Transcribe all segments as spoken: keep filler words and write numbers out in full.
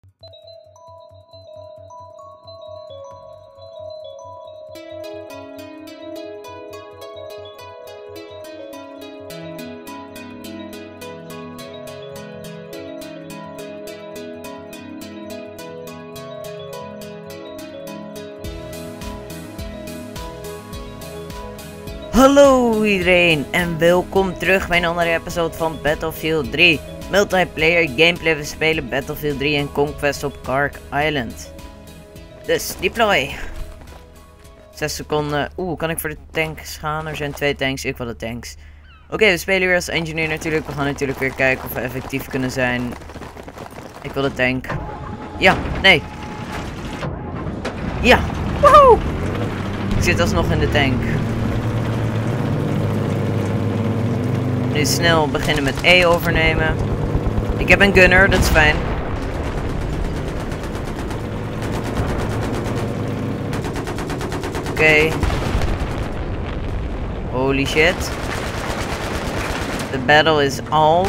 Hallo iedereen en welkom terug bij een andere episode van Battlefield drie. Multiplayer gameplay, we spelen Battlefield drie en Conquest op Kark Island. Dus, deploy. zes seconden. Oeh, kan ik voor de tanks gaan? Er zijn twee tanks, ik wil de tanks. Oké, okay, we spelen weer als engineer natuurlijk. We gaan natuurlijk weer kijken of we effectief kunnen zijn. Ik wil de tank. Ja, nee. Ja, woehoe! Ik zit alsnog in de tank. Nu snel beginnen met E overnemen. Ik heb een gunner, dat is fijn. Oké. Okay. Holy shit. The battle is on.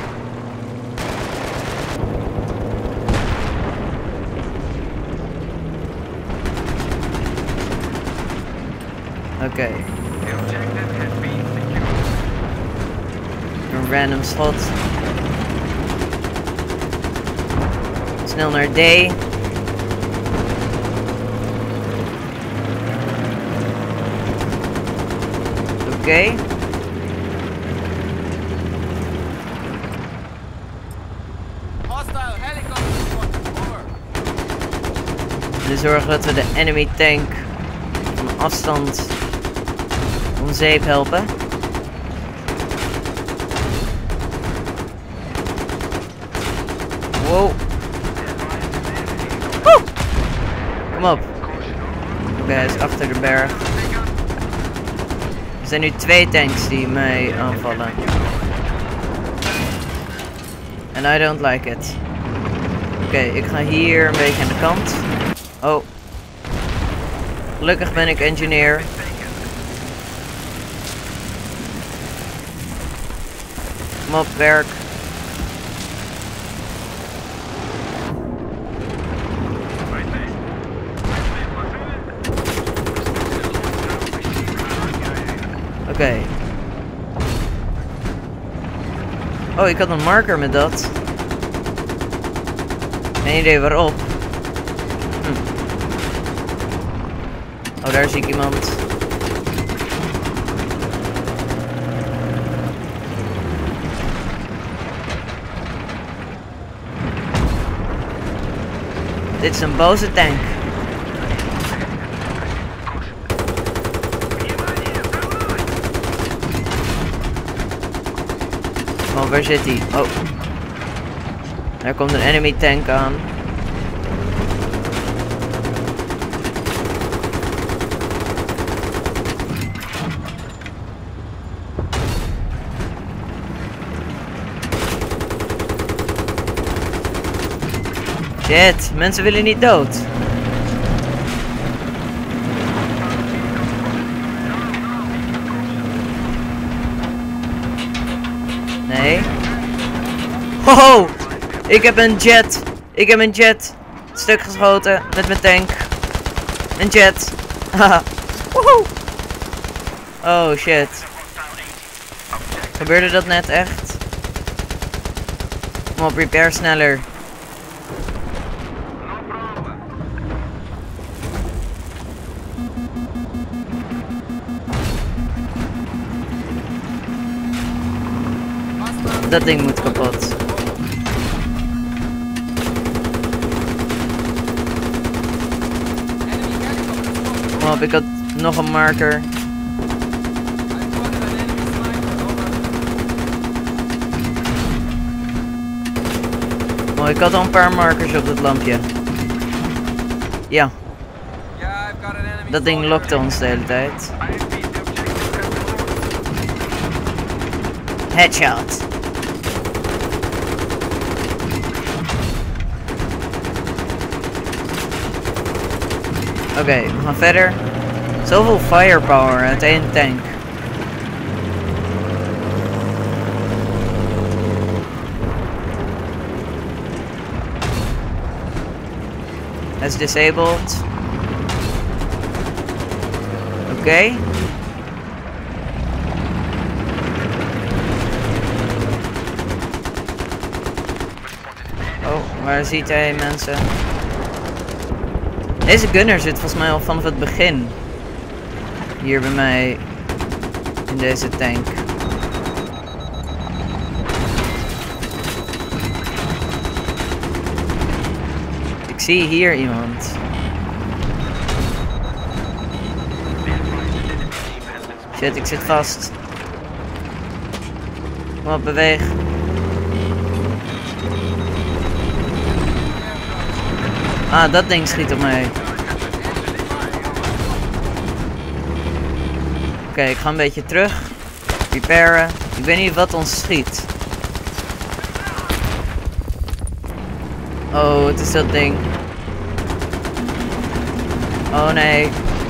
Oké. Okay. Een random schot. Snel naar D. Oké. Okay. We zorgen dat we de enemy tank van afstand om zeep helpen. Wow. Woe! Kom op. Oké, okay, hij is achter de berg. Er zijn nu twee tanks die mij aanvallen. And I don't like it. Oké, okay, ik ga hier een beetje aan de kant. Oh. Gelukkig ben ik engineer. Kom op, werk. Oké. Okay. Oh, ik had een marker met dat. Geen idee waarop. Hm. Oh, daar zie ik iemand. Dit is een boze tank. Oh, waar zit hij? Oh. Daar komt een enemy tank aan. Shit, mensen willen niet dood. Nee. Ho! Ik heb een jet. Ik heb een jet. Stuk geschoten met mijn tank. Een jet. Haha. Woehoe. Oh shit. Gebeurde dat net echt? Kom op, repair sneller. Dat ding moet kapot. Kom op, ik had nog een marker. Oh, ik had al een paar markers op het lampje. Ja. Dat ding lokte ons de hele tijd. Headshot. Oké, okay, we gaan verder. Zoveel firepower uit één tank. That's disabled. Oké. Okay. Oh, waar ziet hij mensen? Deze gunner zit volgens mij al vanaf het begin. Hier bij mij. In deze tank. Ik zie hier iemand. Shit, ik zit vast. Kom op, beweeg. Ah, dat ding schiet op mij. Oké, okay, ik ga een beetje terug. Repairen. Ik weet niet wat ons schiet. Oh, het is dat ding. Oh nee.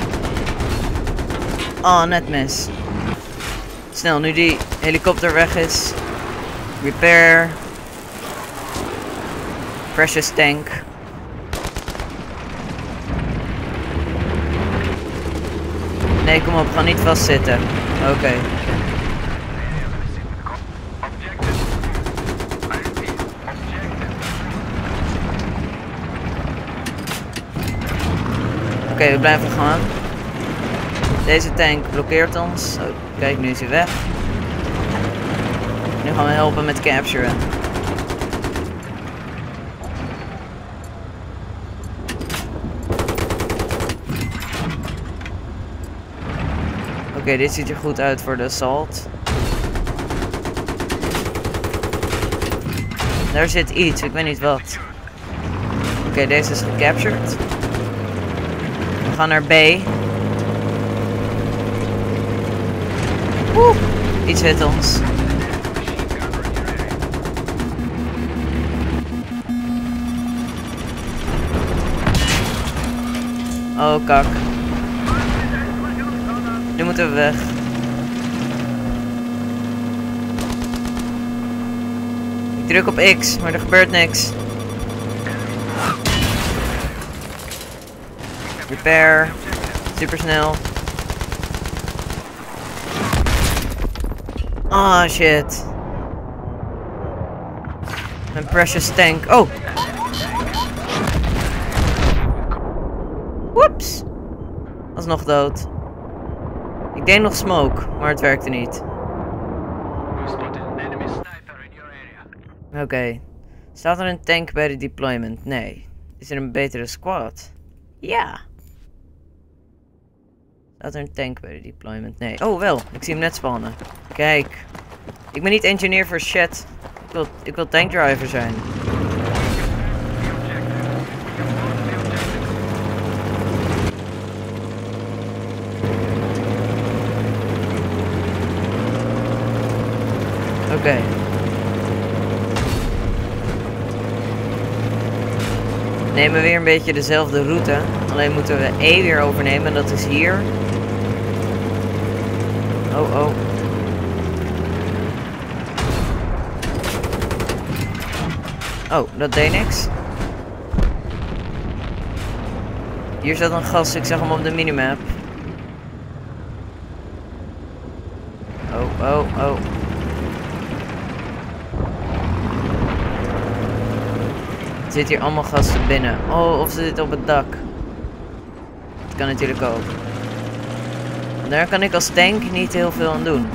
Oh, net mis. Snel, nu die helikopter weg is. Repair. Precious tank. Nee, kom op, ga niet vastzitten. Oké. Okay. Oké, okay, we blijven gaan. Deze tank blokkeert ons. Oh, kijk, nu is hij weg. Nu gaan we helpen met capturen. Oké, okay, dit ziet er goed uit voor de assault. Daar zit iets, ik weet niet wat. Oké, okay, deze is gecaptured. We gaan naar B. Woe! Iets hit ons. Oh, kak. Nu moeten we weg. Ik druk op X, maar er gebeurt niks. Repair. Super snel. Ah, oh, shit. Mijn precious tank. Oh! Whoops! Alsnog dood. Ik deed nog smoke, maar het werkte niet. Oké. Okay. Staat er een tank bij de deployment? Nee. Is er een betere squad? Ja. Staat er een tank bij de deployment? Nee. Oh, wel. Ik zie hem net spannen. Kijk. Ik ben niet engineer voor shit. Ik wil, ik wil tankdriver zijn. Oké. Okay. Nemen we weer een beetje dezelfde route. Alleen moeten we E weer overnemen en dat is hier. Oh, oh. Oh, dat deed niks. Hier zat een gast, ik zag hem op de minimap. Oh, oh, oh. Er zitten hier allemaal gasten binnen. Oh, of ze zitten op het dak. Dat kan natuurlijk ook. Daar kan ik als tank niet heel veel aan doen.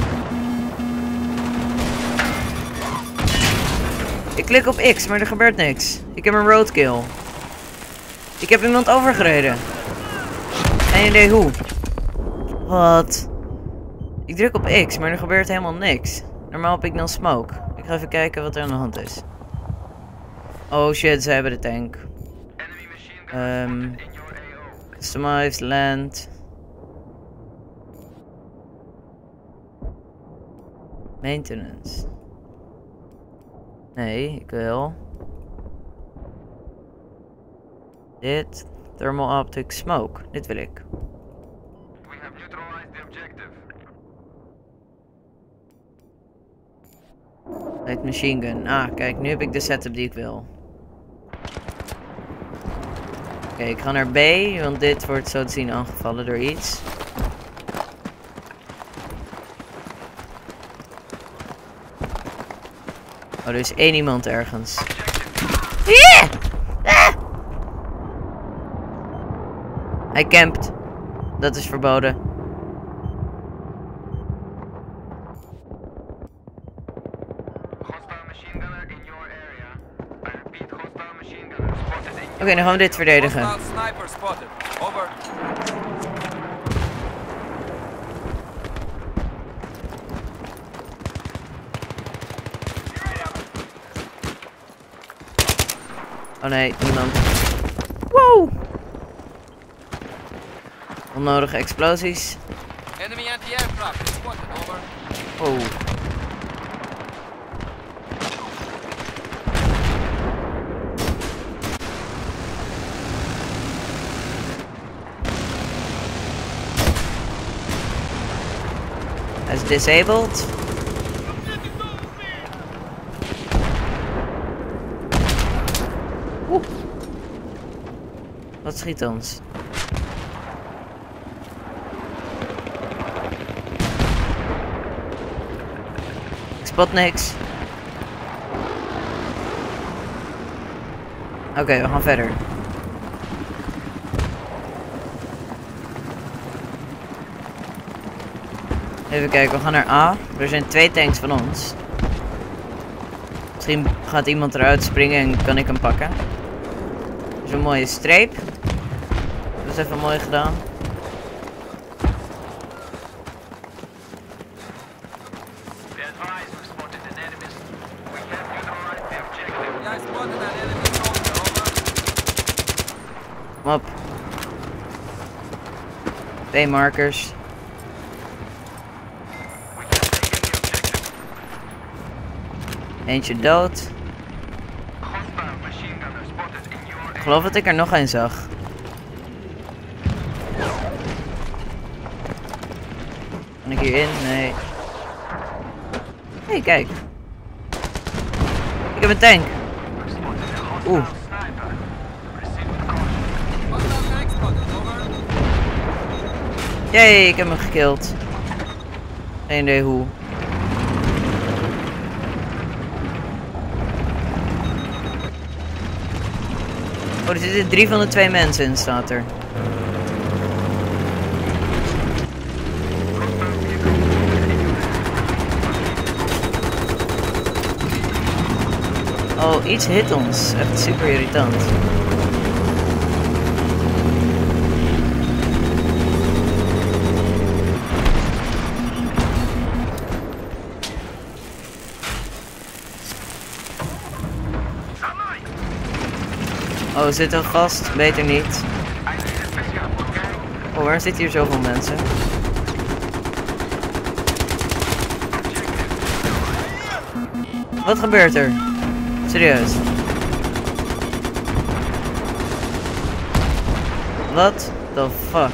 Ik klik op X, maar er gebeurt niks. Ik heb een roadkill. Ik heb iemand overgereden. Geen idee hoe. Wat? Ik druk op X, maar er gebeurt helemaal niks. Normaal heb ik dan smoke. Ik ga even kijken wat er aan de hand is. Oh shit, ze hebben de tank. Um, customized land. Maintenance. Nee, ik wil. Dit. Thermal optic smoke. Dit wil ik. Light machine gun. Ah, kijk, nu heb ik de setup die ik wil. Oké, okay, ik ga naar B, want dit wordt zo te zien aangevallen door iets. Oh, er is één iemand ergens. Yeah! Ah! Hij campt. Dat is verboden. Oké, okay, dan gaan we dit verdedigen. Oh nee, niemand. Wow! Onnodige explosies. Oh. Hij is disabled. Oeh. Wat schiet ons? Ik spot niks. Oké, okay, we gaan verder. Even kijken, we gaan naar A. Er zijn twee tanks van ons. Misschien gaat iemand eruit springen en kan ik hem pakken. Er is een mooie streep. Dat is even mooi gedaan. Kom op. Twee markers. Eentje dood. Ik geloof dat ik er nog een zag. Kan ik hierin? Nee. Hé, hey, kijk. Ik heb een tank. Oeh. Jee, ik heb hem gekilld. Geen idee hoe. Oh, er zitten drie van de twee mensen in, staat er. Oh, iets hit ons. Echt super irritant. Oh, zit er vast? Beter niet. Oh, waar zitten hier zoveel mensen? Wat gebeurt er? Serieus? What the fuck?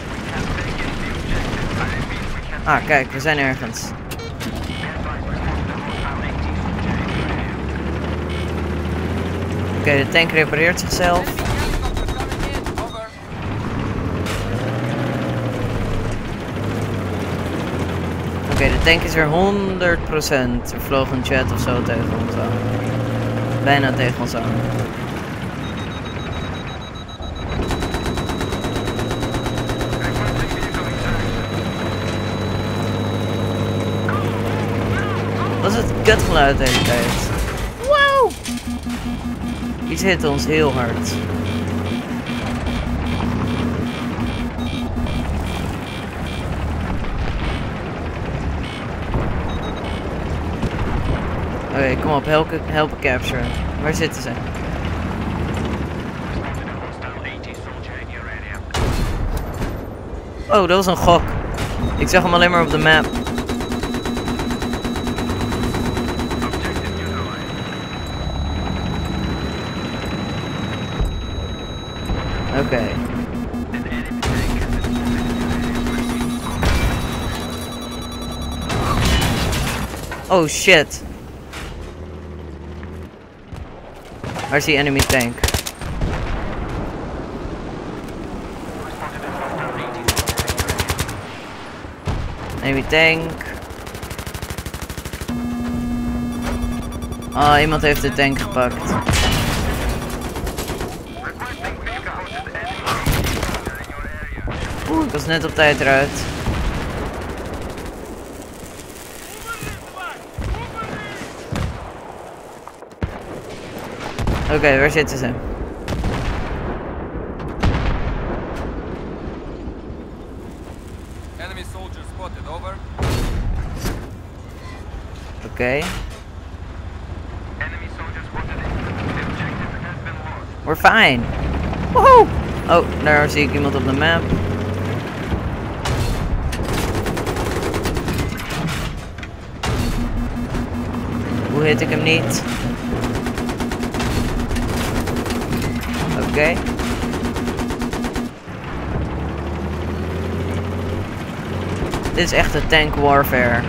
Ah, kijk, we zijn ergens. Oké, okay, de tank repareert zichzelf. Oké, okay, de tank is er honderd procent. Er vloog een chat of zo tegen ons aan. Bijna tegen ons aan. Wat is het kutgeluid de hele tijd? Wow! Iets hit ons heel hard. Oké, okay, kom op, help, help capture. Waar zitten ze? Oh, dat was een gok. Ik zag hem alleen maar op de map. Oké. Okay. Oh shit. Waar is die enemy tank? Enemy tank. Ah, oh, iemand heeft de tank gepakt. Oeh, ik was net op tijd eruit. Oké, okay, waar zitten ze? Enemy soldier spotted, over. Oké. Okay. We're fine. Woehoe! Oh, daar zie ik iemand op de map. Hoe hit ik hem niet? Oké. Okay. Dit is echt een tank warfare.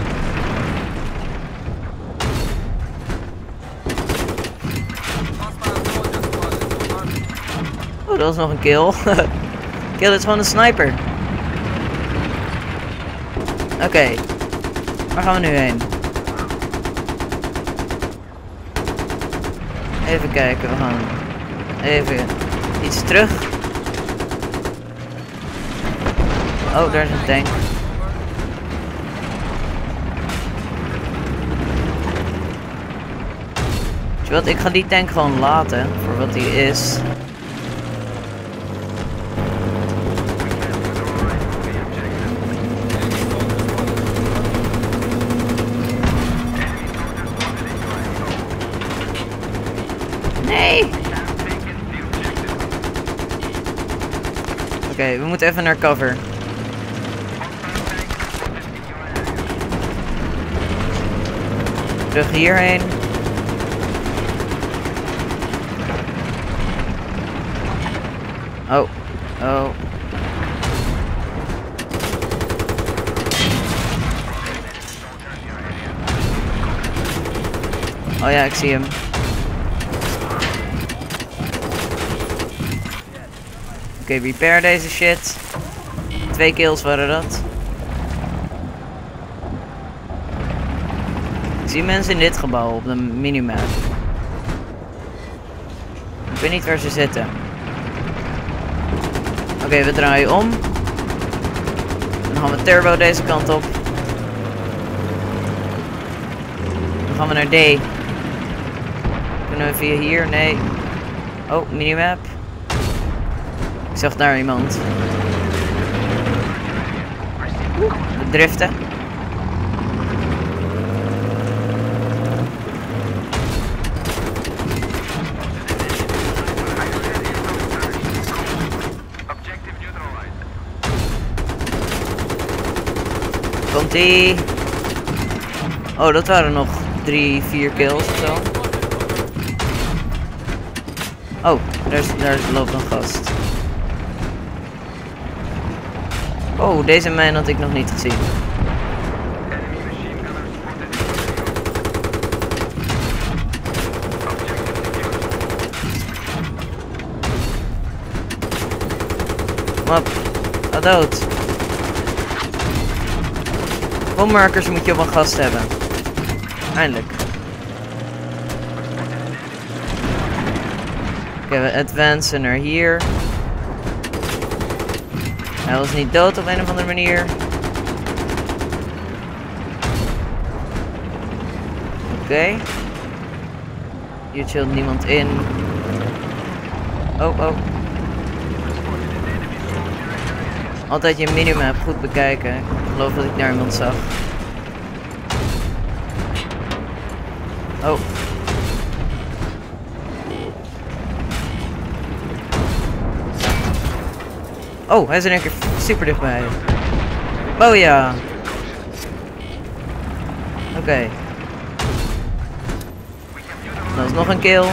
Oh, dat was nog een kill. Kill is gewoon een sniper. Oké. Okay. Waar gaan we nu heen? Even kijken, we gaan even iets terug. Oh, daar is een tank. Weet je wat, ik ga die tank gewoon laten voor wat die is. Nee! Oké, okay, we moeten even naar cover. Terug hierheen. Oh, oh. Oh ja, ik zie hem. Oké, okay, repair deze shit. Twee kills waren dat. Ik zie mensen in dit gebouw op de minimap. Ik weet niet waar ze zitten. Oké, okay, we draaien om. Dan gaan we turbo deze kant op. Dan gaan we naar D. Kunnen we via hier? Nee. Oh, minimap. Ik zag daar iemand. We driften. Komt-ie. Oh, dat waren nog drie, vier kills of zo. Oh, daar, is, daar loopt een gast. Oh, deze man had ik nog niet gezien. Kom op, ga dood. Bommarkers moet je op een gast hebben. Eindelijk. Oké, we advancen naar hier. Hij was niet dood op een of andere manier. Oké. Okay. Hier chillt niemand in. Oh, oh. Altijd je minimap goed bekijken. Ik geloof dat ik daar iemand zag. Oh. Oh, hij is in één keer super dichtbij. Oh ja. Oké. Okay. Dat is nog een kill.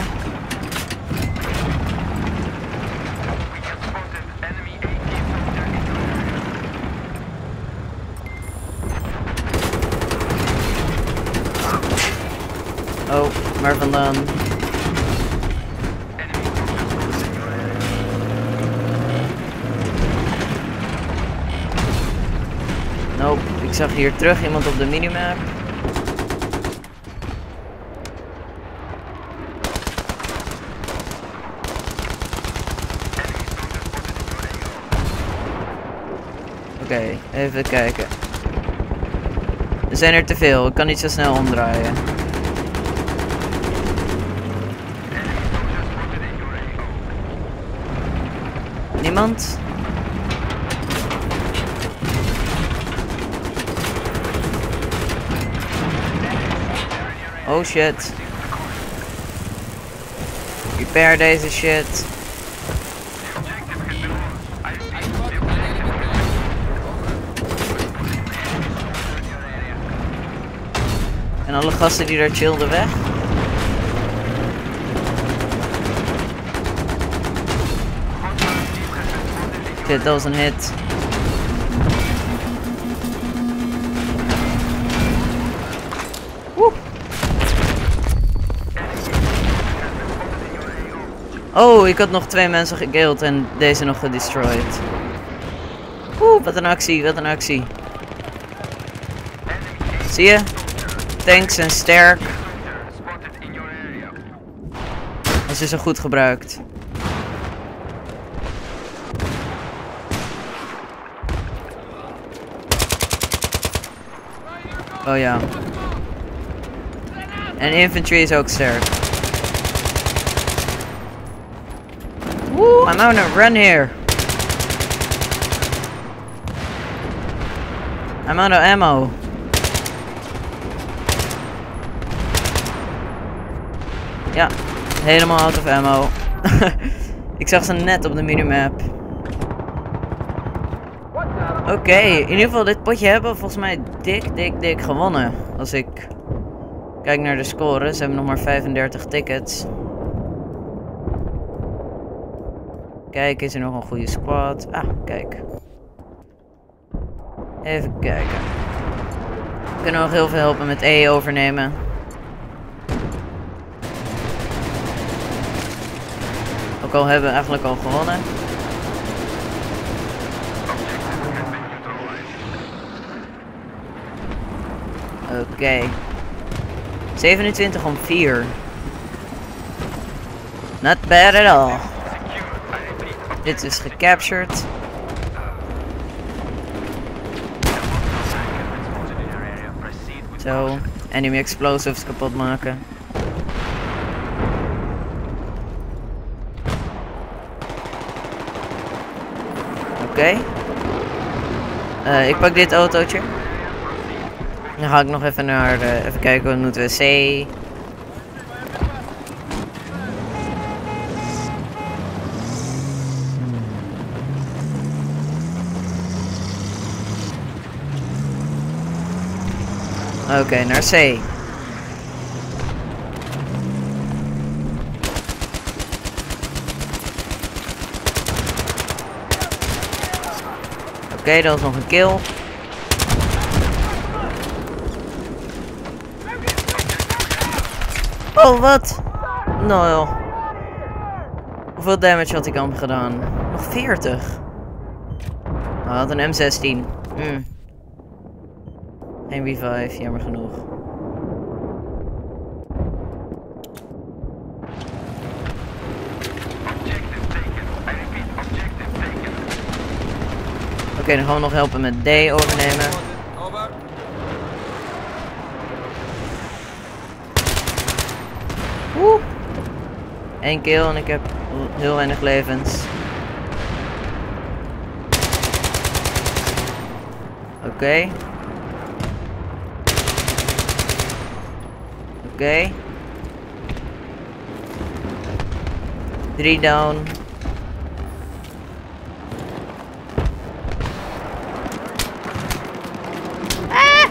Oh, waar vandaan? Nope, ik Ik zag hier terug iemand op de minimap. Oké, okay, even kijken. Er zijn er te veel, ik kan niet zo snel omdraaien. Niemand? Oh shit. Repair deze shit. En alle gasten die daar chillden weg. Shit, dat was een hit. Woe. Oh, ik had nog twee mensen gekild en deze nog gedestroyed. Oeh, wat een actie, wat een actie. Zie je? Tanks zijn sterk. Als je ze goed gebruikt. Oh ja. En infantry is ook sterk. Woo, I'm on a run here. I'm out of ammo. Ja, helemaal out of ammo. Ik zag ze net op de minimap. Oké, okay, in ieder geval dit potje hebben we volgens mij dik, dik, dik gewonnen. Als ik kijk naar de score, ze hebben nog maar vijfendertig tickets. Kijk, is er nog een goede squad? Ah, kijk. Even kijken. We kunnen nog heel veel helpen met E overnemen. Ook al hebben we eigenlijk al gewonnen. Oké. Okay. zevenentwintig om vier. Not bad at all. Dit is gecaptured. Zo, enemy explosives kapot maken. Oké. Okay. Uh, ik pak dit autootje. Dan ga ik nog even naar, uh, even kijken, wat moeten we C. Oké, okay, naar C. Oké, okay, dat was nog een kill. Oh, wat? Nou joh. Hoeveel damage had ik aan hem gedaan? Nog veertig. Oh, hij had een M zestien. Mm. Geen B vijf, jammer genoeg. Oké, okay, dan gaan we nog helpen met D overnemen. Woe! Eén kill en ik heb heel weinig levens. Oké. Okay. Oké. Okay. Drie down. Ah!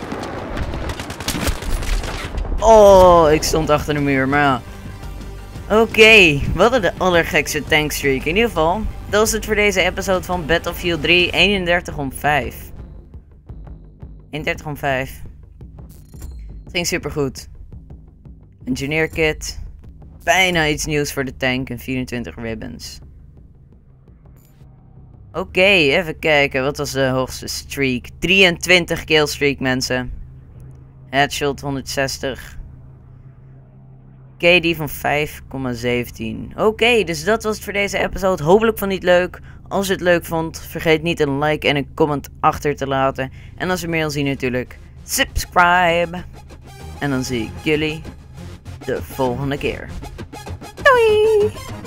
Oh, ik stond achter de muur, maar ja. Oké, okay, we hadden de allergekste tankstreak. In ieder geval, dat was het voor deze episode van Battlefield drie. eenendertig om vijf. eenendertig om vijf. Het ging supergoed. Engineer kit. Bijna iets nieuws voor de tank en vierentwintig ribbons. Oké, even kijken. Wat was de hoogste streak? drieëntwintig killstreak, mensen. Headshot honderdzestig. K D van vijf komma zeventien. Oké, dus dat was het voor deze episode. Hopelijk vond je het leuk. Als je het leuk vond, vergeet niet een like en een comment achter te laten. En als we meer wil zien natuurlijk, subscribe. En dan zie ik jullie de volgende keer. Doei!